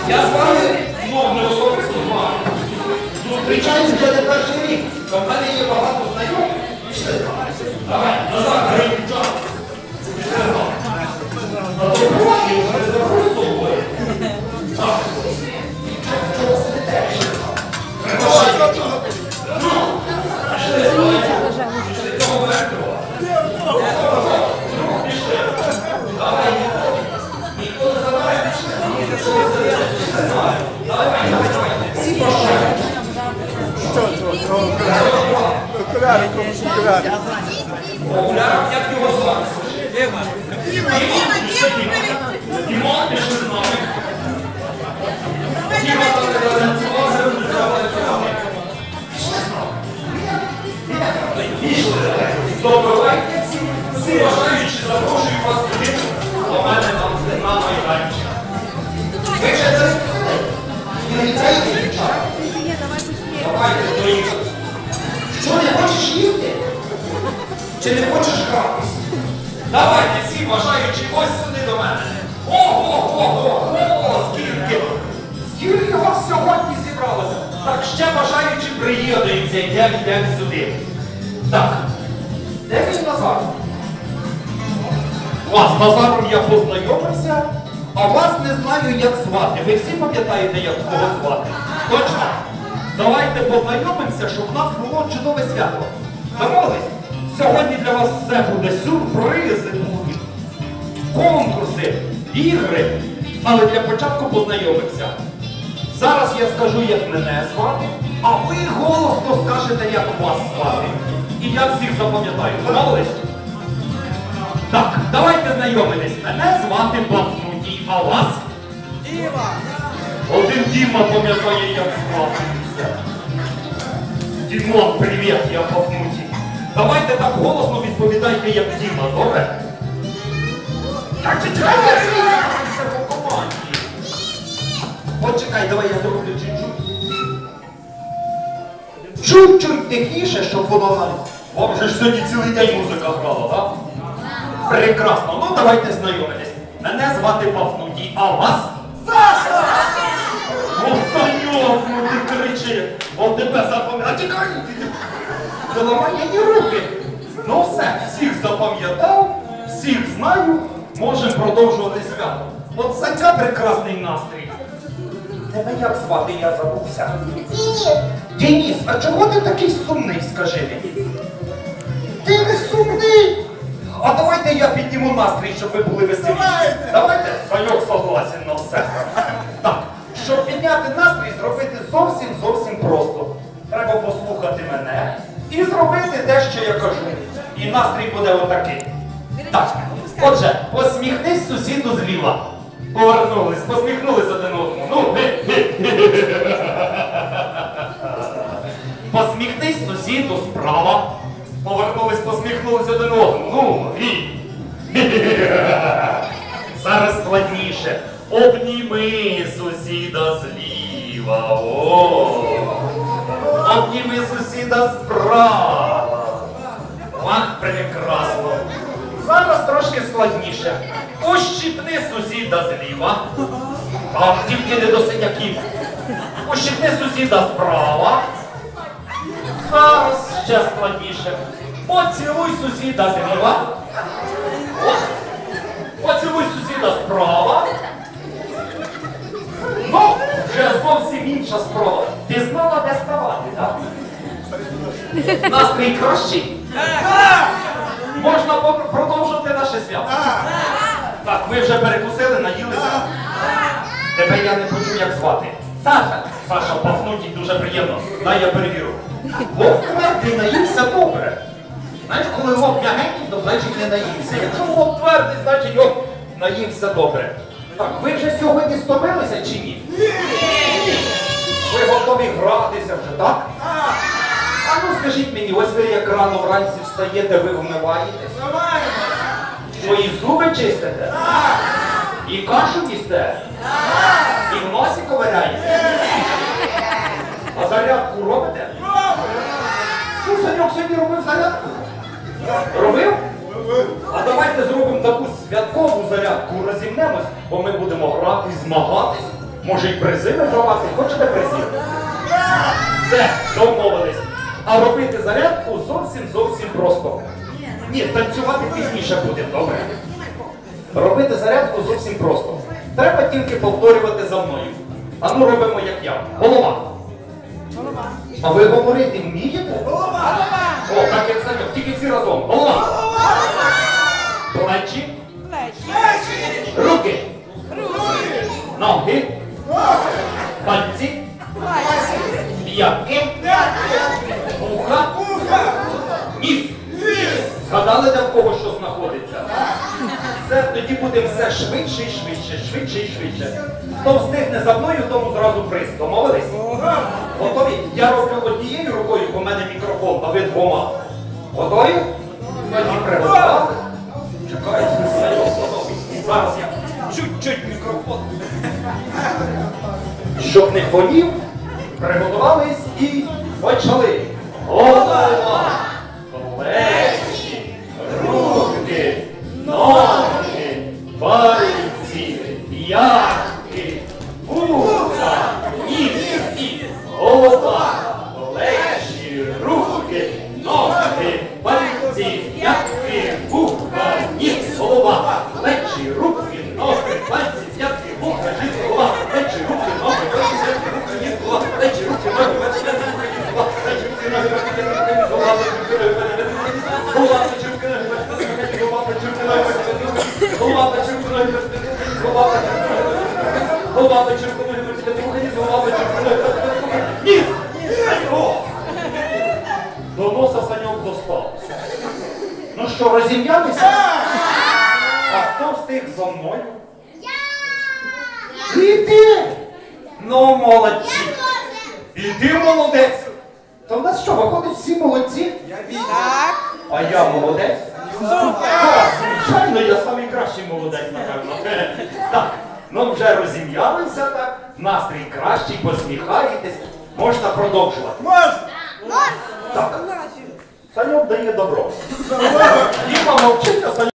Я з вами, не особисто з вами. Зустрічаюсь вже не перший рік. В мене є багато знайомих. Пішли. Давай, назад, гриб, час. Пішли. На доброті вже забру з собою. Так. Чого сидите? Пішли, пішли цього вертова. Пішли. Давай, ніхто не забирає. Всі бажають. Окуляри, окуляри. Окуляром як його звати? Дімон, пішли з нами. Діма там не танцювався, не танцював. Пішли з нами. Пішли. Добивайте всі бажаючі, запрошую вас туди. У мене там на майданчик. Ви вже це не ліцейте, дівчата? Давайте, доїхали. Що, не хочеш їсти? Чи не хочеш гратись? Давайте всі бажаючі ось сюди до мене. Ого, скільки! Скільки вас сьогодні зібралося? Так, ще бажаючі приєднуються, йдемо сюди. Так, де він Назар? З Назаром я познайомився, а вас не знаю, як звати. Ви всі пам'ятаєте, як кого звати? Точно? Давайте познайомимося, щоб в нас було чудове свято. Домовились? Сьогодні для вас все буде, сюрпризи будуть, конкурси, ігри. Але для початку познайомимося. Зараз я скажу, як мене звати, а ви голосно скажете, як вас звати. І я всіх запам'ятаю. Домовились? Так, давайте знайомитись. Мене звати Пафнутій, а вас? Діма! Один Діма пам'ятає, як звати. Дімон, привіт, я Пафнутій. Давайте так голосно відповідайте, як Діма, добре? Так, чекайте, по команді. Почекай, давай я зроблю чуть-чуть. Чуть-чуть тихіше, щоб воно нам... Вам же ж сьогодні цілий день музика грала, так? Прекрасно, ну давайте знайомитись. Мене звати Пафнутій, а вас? Саша! О, Саньок, ну ти кричи! От тебе запам'ятаю. А чекай! Ти ламай мені руки! Ну все, всіх запам'ятав, всіх знаю, можемо продовжувати свято. От Санька прекрасний настрій. Тебе як звати, я забувся? Денис. Денис, а чого ти такий сумний, скажи мені? Ти не сумний! А давайте я підніму настрій, щоб ви були веселі. Давайте? Саньок согласен на все. Так, щоб підняти настрій, зробити зовсім просто. Треба послухати мене і зробити те, що я кажу. І настрій буде отакий. Так, отже, посміхнись сусіду зліва. Повернулись, посміхнулись один одному. Ну, посміхнись сусіду справа. Повернулись, посміхнулись один одному. Ну, зараз складніше. Обніми сусіда зліва. Обніми сусіда справа. Ах, прекрасно. Зараз трошки складніше. Ущипни сусіда зліва. Так, тільки не до синяків. Ущипни сусіда справа. Зараз ще складніше. Поцілуй сусіда зліва. Поцілуй сусіда справа. Ну, вже зовсім інша справа. Ти знала, де ставати, так? Настрій кращий? Можна продовжувати наше свято? Так, ви вже перекусили, наїлися? Тебе я не почув, як звати. Саша. Саша, Пафнутій, дуже приємно. Дай я перевірю. Вовк твердий, наївся добре. Знаєш, коли вовк м'ягенький, то значить не наївся. Якщо вовк твердий, значить вовк наївся добре. Так, ви вже сьогодні стомилися чи ні? Ні. Ви готові гратися вже, так? А ну скажіть мені, ось ви як рано вранці встаєте, ви вмиваєтесь? Свої зуби чистите? І кашу їсте? І в носі ковиряєте? А зарядку робите? Що, Саньок сьогодні робив зарядку? Робив? А давайте зробимо таку святкову зарядку, розімнемось, бо ми будемо грати, змагатись. Може й призи вигравати? Хочете призів? Все, домовились. А робити зарядку зовсім просто. Ні, танцювати пізніше буде, добре? Робити зарядку зовсім просто. Треба тільки повторювати за мною. А ну робимо як я. Голова. А ви говорити вмієте? Голова! О, так як Саньок, тільки всі разом. Голова. Плечі. Руки. Ноги. Пальці. П'ятки. Вуха. Ніс. Згадали, де в кого що знаходиться? Все, тоді будемо все швидше і швидше. Хто встигне за мною, тому зразу приз. Домовились? Готові? Я роблю однією рукою, бо в мене мікрофон, а ви двома. Готові? Тоді приготували. Чекайте, зараз я чуть-чуть мікрофон. Щоб не хвонів, приготувались і почали. Голова, плечі, руки, ноги, пальці, п'ятки, вуха, ніс і голова, плечі, руки, ноги, пальці, п'ятки, вуха, ніс, голова, плечі, руки, ноги, пальці, п'ятки, вуха, ніс, голова, плечі, руки, ноги, пальці, п'ятки, вуха, ніс, голова, плечі, руки, ноги, пальці, п'ятки, вуха, ніс, голова, плечі, руки, ноги, пальці, п'ятки, вуха, ніс, голова, плечі, руки, ноги, пальці, п'ятки, вуха, ніс, голова, плечі, руки, ноги, пальці, п'ятки, голова, плечі, руки, ноги, пальці, п'ятки, вуха, ніс, голова, плечі, руки, ноги, пальці, п'ятки, голова, плечі, руки, ноги, голова, плечі, руки, ноги, пальці, п'ятки, вуха, ніс, голова, плечі, руки, ноги, пальці, п'ятки, вуха, ніс! Саньок! До носа Саньок достався. Ну що, розім'ялися? А хто встиг зо мною? І ти! Ну, молодці! І ти молодець! То в нас що, виходить, всі молодці? Так. А я молодець? Так, звичайно, я самий кращий молодець, напевно. Так, ну вже розім'ялися, так, настрій кращий, посміхаєтесь. Можна продовжувати. Можна! Так, Саньок дає добро. Діма мовчить, а Саньок